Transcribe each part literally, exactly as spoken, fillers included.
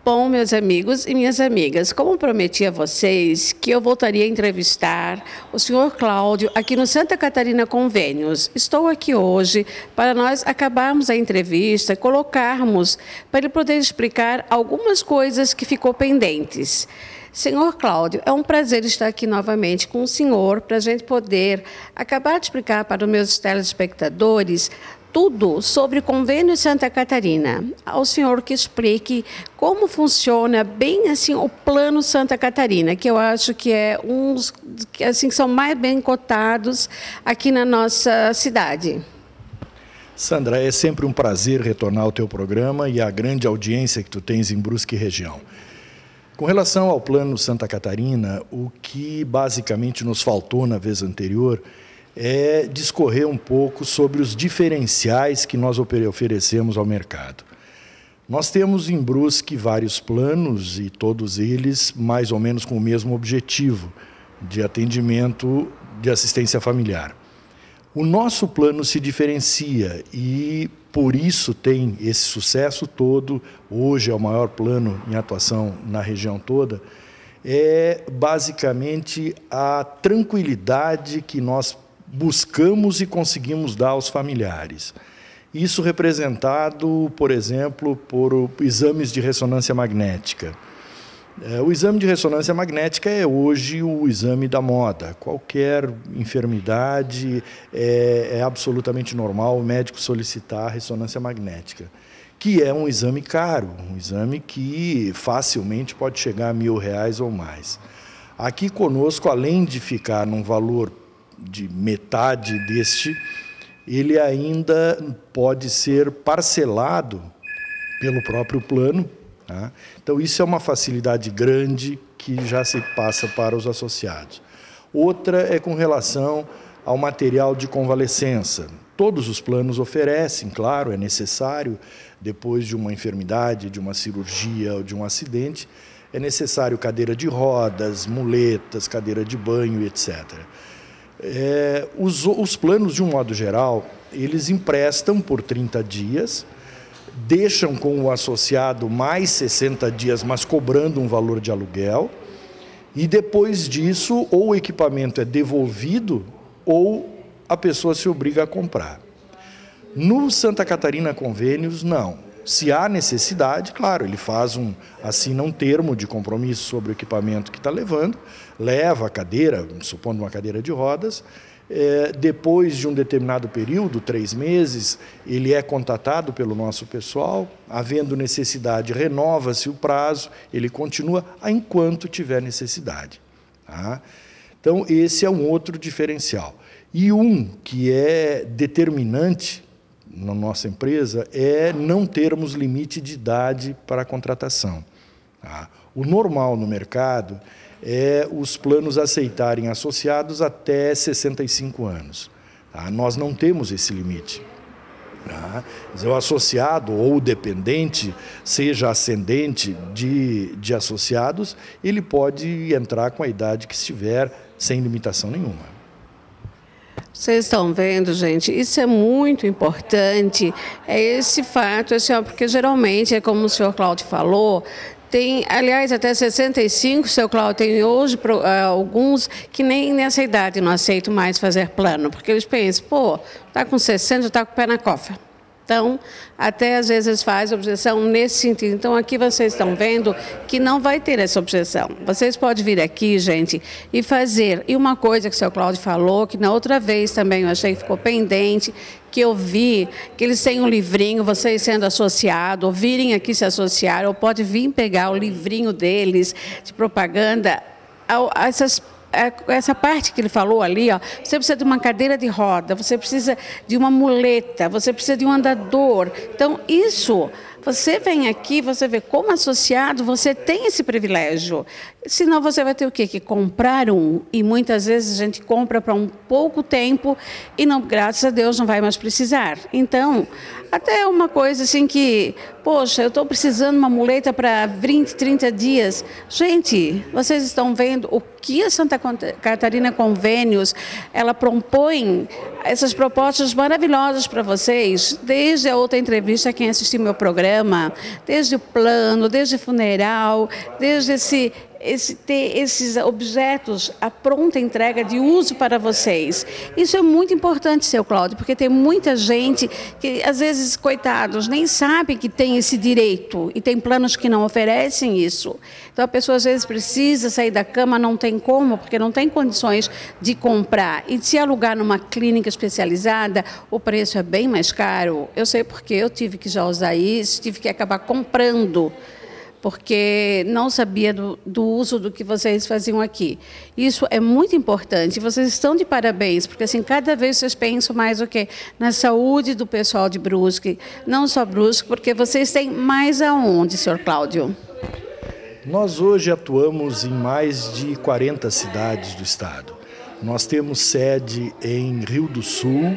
Bom, meus amigos e minhas amigas, como prometi a vocês que eu voltaria a entrevistar o senhor Cláudio aqui no Santa Catarina Convênios. Estou aqui hoje para nós acabarmos a entrevista, colocarmos, para ele poder explicar algumas coisas que ficou pendentes. Senhor Cláudio, é um prazer estar aqui novamente com o senhor para a gente poder acabar de explicar para os meus telespectadores tudo sobre o Convênio Santa Catarina. Ao senhor que explique como funciona bem assim o Plano Santa Catarina, que eu acho que é uns que assim são mais bem cotados aqui na nossa cidade. Sandra, é sempre um prazer retornar ao teu programa e à grande audiência que tu tens em Brusque e região. Com relação ao Plano Santa Catarina, o que basicamente nos faltou na vez anterior é discorrer um pouco sobre os diferenciais que nós oferecemos ao mercado. Nós temos em Brusque vários planos e todos eles mais ou menos com o mesmo objetivo de atendimento de assistência familiar. O nosso plano se diferencia e por isso tem esse sucesso todo, hoje é o maior plano em atuação na região toda, é basicamente a tranquilidade que nós buscamos e conseguimos dar aos familiares. Isso representado, por exemplo, por exames de ressonância magnética. O exame de ressonância magnética é hoje o exame da moda. Qualquer enfermidade é, é absolutamente normal o médico solicitar a ressonância magnética, que é um exame caro, um exame que facilmente pode chegar a mil reais ou mais. Aqui conosco, além de ficar num valor de metade deste, ele ainda pode ser parcelado pelo próprio plano. Tá? Então, isso é uma facilidade grande que já se passa para os associados. Outra é com relação ao material de convalescença. Todos os planos oferecem, claro, é necessário, depois de uma enfermidade, de uma cirurgia ou de um acidente, é necessário cadeira de rodas, muletas, cadeira de banho, etcétera. É, os, os planos, de um modo geral, eles emprestam por trinta dias, deixam com o associado mais sessenta dias, mas cobrando um valor de aluguel, e depois disso, ou o equipamento é devolvido, ou a pessoa se obriga a comprar. No Santa Catarina Convênios, não. Se há necessidade, claro, ele faz um, assina um termo de compromisso sobre o equipamento que está levando, leva a cadeira, supondo uma cadeira de rodas, é, depois de um determinado período, três meses, ele é contatado pelo nosso pessoal, havendo necessidade, renova-se o prazo, ele continua enquanto tiver necessidade. Tá? Então, esse é um outro diferencial. E um que é determinante na nossa empresa é não termos limite de idade para a contratação. Tá? O normal no mercado é os planos aceitarem associados até sessenta e cinco anos. Tá? Nós não temos esse limite. Tá? O associado ou o dependente, seja ascendente de, de associados, ele pode entrar com a idade que estiver, sem limitação nenhuma. Vocês estão vendo, gente, isso é muito importante, é esse fato, assim, ó, porque geralmente, é como o senhor Cláudio falou, tem, aliás, até sessenta e cinco, seu Cláudio, tem hoje uh, alguns que nem nessa idade não aceitam mais fazer plano, porque eles pensam, pô, está com sessenta, está com o pé na cofa. Então, até às vezes faz objeção nesse sentido. Então, aqui vocês estão vendo que não vai ter essa objeção. Vocês podem vir aqui, gente, e fazer. E uma coisa que o seu Cláudio falou, que na outra vez também eu achei que ficou pendente, que eu vi, que eles têm um livrinho, vocês sendo associados, ou virem aqui se associar, ou pode vir pegar o livrinho deles de propaganda, a, a essas essa parte que ele falou ali, ó, você precisa de uma cadeira de roda, você precisa de uma muleta, você precisa de um andador. Então, isso, você vem aqui, você vê como associado, você tem esse privilégio. Senão você vai ter o quê? Que comprar um, e muitas vezes a gente compra para um pouco tempo e, não, graças a Deus, não vai mais precisar. Então, até uma coisa assim que, poxa, eu estou precisando de uma muleta para vinte, trinta dias. Gente, vocês estão vendo o que a Santa Catarina Convênios, ela propõe essas propostas maravilhosas para vocês, desde a outra entrevista, quem assistiu meu programa, desde o plano, desde o funeral, desde esse... Esse, ter esses objetos à pronta entrega de uso para vocês. Isso é muito importante, seu Cláudio, porque tem muita gente que, às vezes, coitados, nem sabem que tem esse direito e tem planos que não oferecem isso. Então, a pessoa, às vezes, precisa sair da cama, não tem como, porque não tem condições de comprar. E se alugar numa clínica especializada, o preço é bem mais caro. Eu sei porque eu tive que já usar isso, tive que acabar comprando, porque não sabia do, do uso do que vocês faziam aqui. Isso é muito importante. Vocês estão de parabéns, porque assim, cada vez vocês pensam mais o quê? Na saúde do pessoal de Brusque, não só Brusque, porque vocês têm mais aonde, senhor Cláudio? Nós hoje atuamos em mais de quarenta cidades do estado. Nós temos sede em Rio do Sul,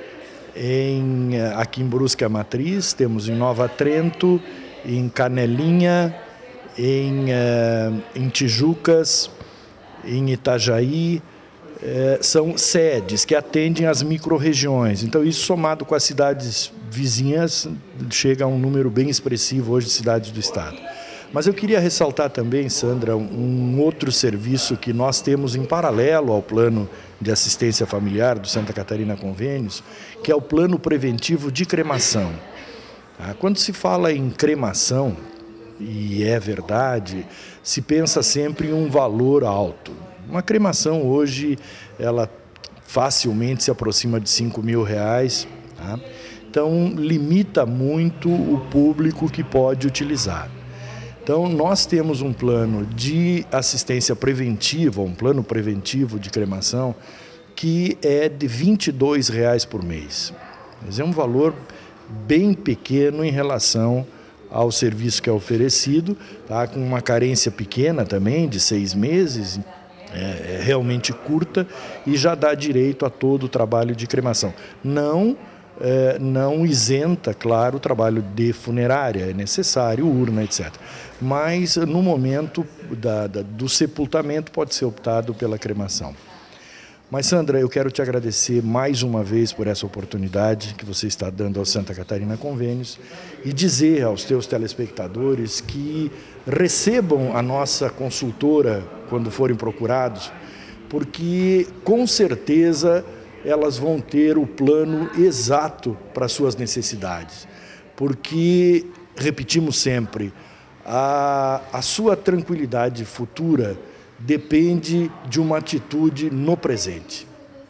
em, aqui em Brusque a Matriz, temos em Nova Trento, em Canelinha, em, uh, em Tijucas, em Itajaí, uh, são sedes que atendem as micro-regiões. Então, isso somado com as cidades vizinhas, chega a um número bem expressivo hoje de cidades do estado. Mas eu queria ressaltar também, Sandra, um outro serviço que nós temos em paralelo ao plano de assistência familiar do Santa Catarina Convênios, que é o plano preventivo de cremação. Quando se fala em cremação, e é verdade, se pensa sempre em um valor alto. Uma cremação hoje, ela facilmente se aproxima de cinco mil reais, tá? Então limita muito o público que pode utilizar. Então nós temos um plano de assistência preventiva, um plano preventivo de cremação, que é de vinte e dois reais por mês. Mas é um valor bem pequeno em relação ao serviço que é oferecido, tá? Com uma carência pequena também, de seis meses, é, é realmente curta, e já dá direito a todo o trabalho de cremação. Não, é, não isenta, claro, o trabalho de funerária, é necessário, urna, etcétera. Mas no momento da, da, do sepultamento pode ser optado pela cremação. Mas, Sandra, eu quero te agradecer mais uma vez por essa oportunidade que você está dando ao Santa Catarina Convênios e dizer aos teus telespectadores que recebam a nossa consultora quando forem procurados, porque, com certeza, elas vão ter o plano exato para as suas necessidades. Porque, repetimos sempre, a, a sua tranquilidade futura depende de uma atitude no presente.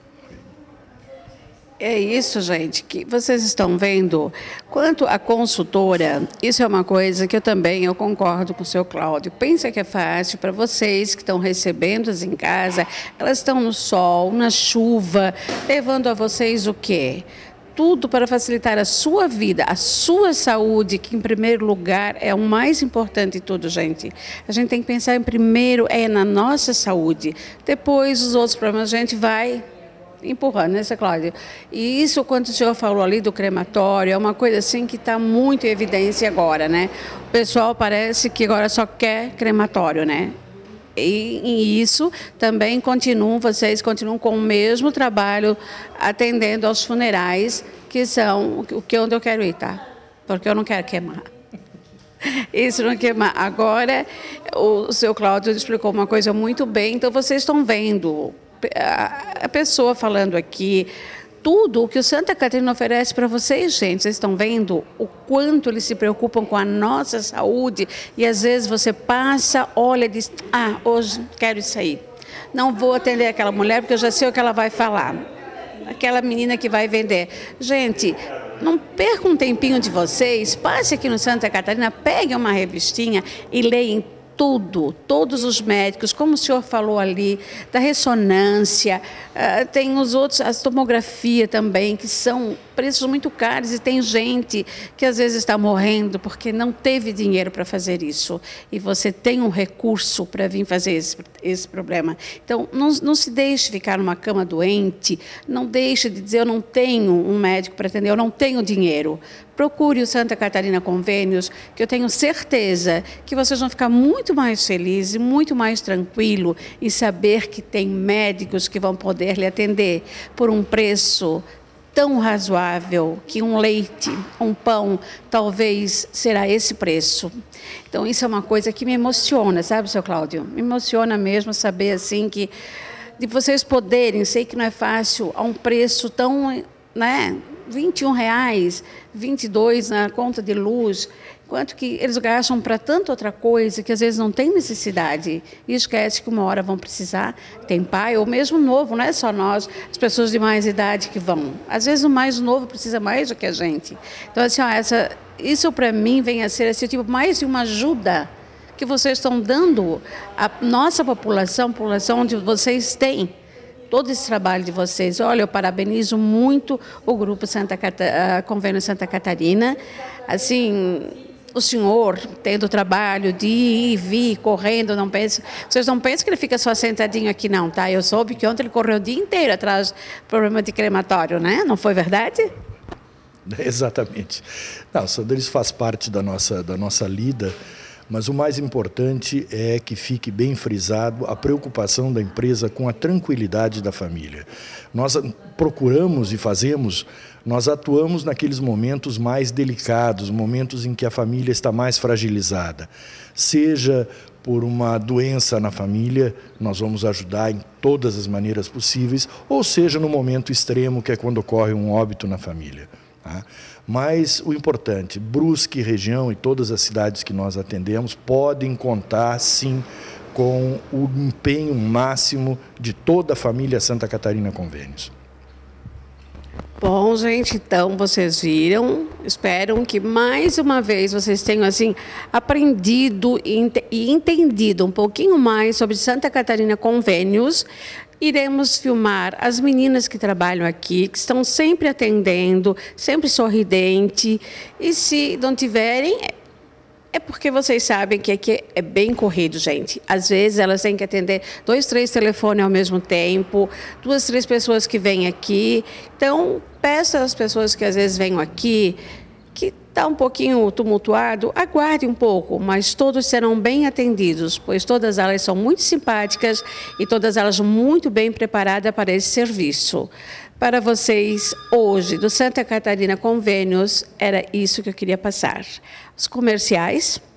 É isso, gente, que vocês estão vendo. Quanto à consultora, isso é uma coisa que eu também eu concordo com o seu Cláudio. Pensa que é fácil para vocês que estão recebendo-as em casa, elas estão no sol, na chuva, levando a vocês o quê? Tudo para facilitar a sua vida, a sua saúde, que em primeiro lugar é o mais importante de tudo, gente. A gente tem que pensar em primeiro é na nossa saúde, depois os outros problemas a gente vai empurrando, né, Cláudia? E isso, quando o senhor falou ali do crematório, é uma coisa assim que está muito em evidência agora, né? O pessoal parece que agora só quer crematório, né? E, e isso também continuam, vocês continuam com o mesmo trabalho atendendo aos funerais, que são o que onde eu quero ir, tá? Porque eu não quero queimar. Isso não queimar. Agora, o seu Cláudio explicou uma coisa muito bem, então vocês estão vendo a, a pessoa falando aqui, tudo o que o Santa Catarina oferece para vocês, gente. Vocês estão vendo o quanto eles se preocupam com a nossa saúde e às vezes você passa, olha e diz, ah, hoje quero isso aí. Não vou atender aquela mulher porque eu já sei o que ela vai falar. Aquela menina que vai vender. Gente, não perca um tempinho de vocês, passe aqui no Santa Catarina, pegue uma revistinha e leia tudo, todos os médicos, como o senhor falou ali, da ressonância, uh, tem os outros, as tomografia também, que são preços muito caros e tem gente que às vezes está morrendo porque não teve dinheiro para fazer isso. E você tem um recurso para vir fazer esse, esse problema. Então, não, não se deixe ficar numa cama doente, não deixe de dizer eu não tenho um médico para atender, eu não tenho dinheiro. Procure o Santa Catarina Convênios, que eu tenho certeza que vocês vão ficar muito mais felizes, muito mais tranquilo em saber que tem médicos que vão poder lhe atender por um preço tão razoável que um leite, um pão, talvez será esse preço. Então, isso é uma coisa que me emociona, sabe, seu Cláudio? Me emociona mesmo saber, assim, que de vocês poderem, sei que não é fácil, a um preço tão, né, vinte e um reais, vinte e dois na conta de luz, quanto que eles gastam para tanta outra coisa que às vezes não tem necessidade e esquece que uma hora vão precisar, tem pai ou mesmo novo, não é só nós, as pessoas de mais idade que vão. Às vezes o mais novo precisa mais do que a gente. Então, assim, ó, essa, isso para mim vem a ser esse tipo mais de uma ajuda que vocês estão dando à nossa população, população onde vocês têm todo esse trabalho de vocês. Olha, eu parabenizo muito o Grupo Santa Cata, Convênio Santa Catarina. Assim, o senhor tendo trabalho de ir e vir, correndo, não pense, vocês não pensam que ele fica só sentadinho aqui, não, tá? Eu soube que ontem ele correu o dia inteiro atrás do problema de crematório, né? Não foi verdade? Exatamente. Não, Sandra, isso faz parte da nossa, da nossa lida. Mas o mais importante é que fique bem frisado a preocupação da empresa com a tranquilidade da família. Nós procuramos e fazemos, nós atuamos naqueles momentos mais delicados, momentos em que a família está mais fragilizada. Seja por uma doença na família, nós vamos ajudar em todas as maneiras possíveis, ou seja no momento extremo, que é quando ocorre um óbito na família. Tá? Mas o importante, Brusque, região e todas as cidades que nós atendemos podem contar, sim, com o empenho máximo de toda a família Santa Catarina Convênios. Bom, gente, então vocês viram, espero que mais uma vez vocês tenham assim aprendido e entendido um pouquinho mais sobre Santa Catarina Convênios. Iremos filmar as meninas que trabalham aqui, que estão sempre atendendo, sempre sorridente. E se não tiverem, é porque vocês sabem que aqui é bem corrido, gente. Às vezes elas têm que atender dois, três telefones ao mesmo tempo, duas, três pessoas que vêm aqui. Então, peço às pessoas que às vezes venham aqui, que está um pouquinho tumultuado, aguarde um pouco, mas todos serão bem atendidos, pois todas elas são muito simpáticas e todas elas muito bem preparadas para esse serviço. Para vocês, hoje, do Santa Catarina Convênios, era isso que eu queria passar. Os comerciais.